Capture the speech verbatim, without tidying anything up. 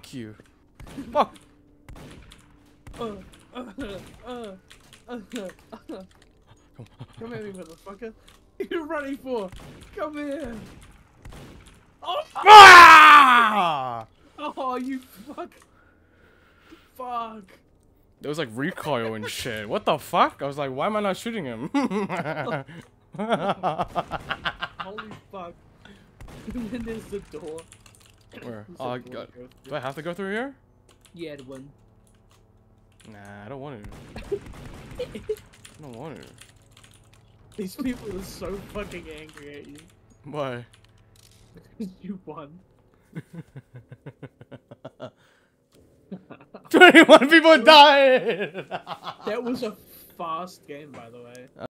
Fuck you. Fuck. Uh, uh, uh, uh, uh. Come at me, motherfucker. You're running for. Come here. Oh, Ah! oh, you fuck. Fuck. There was like recoil and shit. What the fuck? I was like, why am I not shooting him? Holy fuck. And then there's the door. Where? There's Oh, a I door got, to go do through. I have to go through here? Yeah, the one. Nah, I don't want to. I don't want to. These people are so fucking angry at you. Why? Because you won. twenty-one people died! That was a fast game, by the way.